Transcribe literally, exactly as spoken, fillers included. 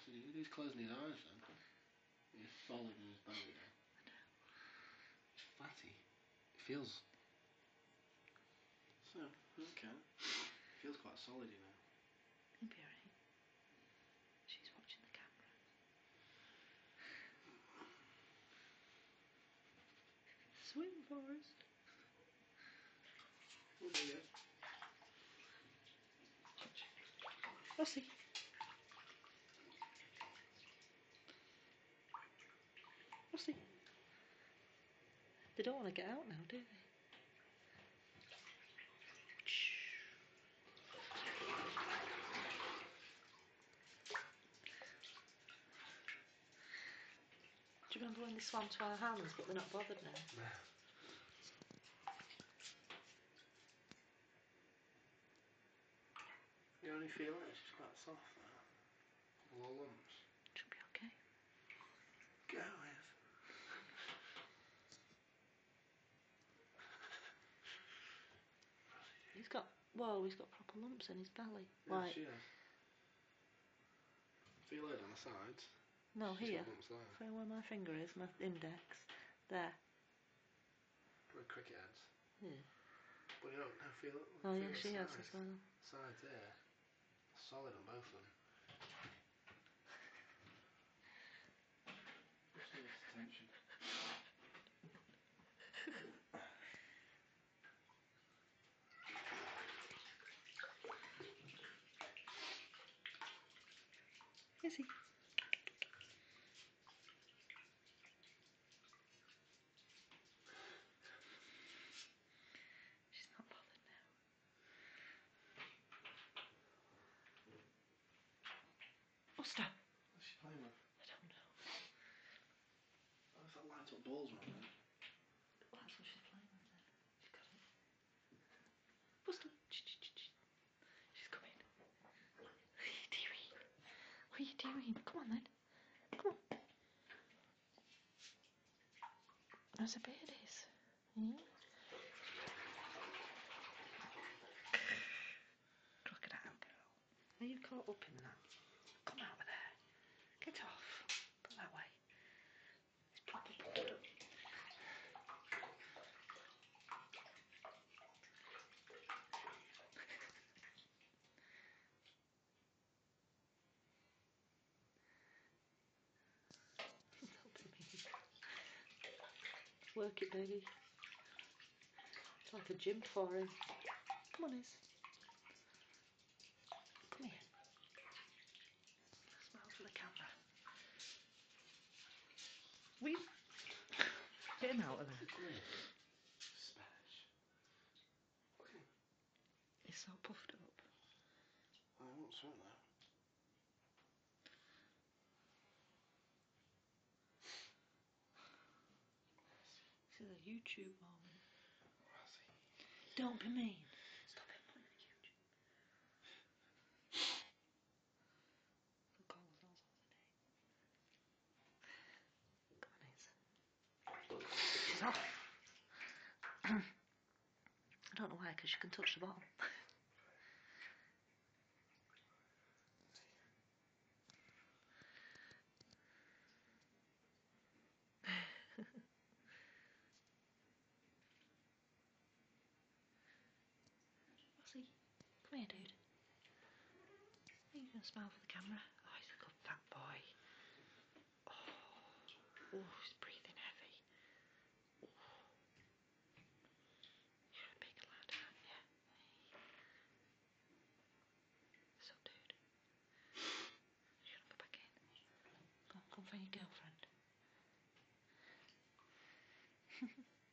He's closing his eyes then. He's solid in his belly now. I know. He's fatty. It feels... So, okay. It feels quite solid, you know. He'll be alright. She's watching the camera. Swim, Forrest. Oh, there you go. Rossi. Rossi. They don't want to get out now, do they? Do you remember when they swam to our hands, but they're not bothered now? No. You only feel it? It's just quite soft now. Couple of lumps. Should be okay. Go with. He's got, whoa, he's got proper lumps in his belly. Yeah, Like, she has. Feel it on the sides. no, She's here. got lumps there. Feel where my finger is, my index. There. Where cricket heads. Yeah. But you don't no, feel it. Oh feel yeah, the she has sides. as well. Sides there. Solid on both of them. Attention. Is he? She's not bothered now. Buster! What's she playing with? I don't know. Oh, it's that light up balls, man. Well, that's what she's playing with then. She's got it. Buster! She's coming. What are you doing? What are you doing? Come on then. Come on. There's a Beardies. Hmm? Crocodile girl. Are you caught up in that? Come out of there. Get off. Put that way. It's proper pulled up. Work it, baby. It's like a gym for him. Come on, Iz. Come here. Smile for the camera. We get him out of there. Spanish. Okay. He's so puffed up. I won't sweat that. This is a YouTube moment. Rossi. Don't be mean. Stop it putting it YouTube. Look all of those on the name. Come on, Iz. She's off. I don't know why, because she can touch the bottom. Rossi, come here, dude. Are you going to smile for the camera? Oh, he's a good fat boy. Oh, oh he's breathing heavy. Oh. You're a big lad, aren't you? So, dude, you want to go back in? Go on, come find your girlfriend.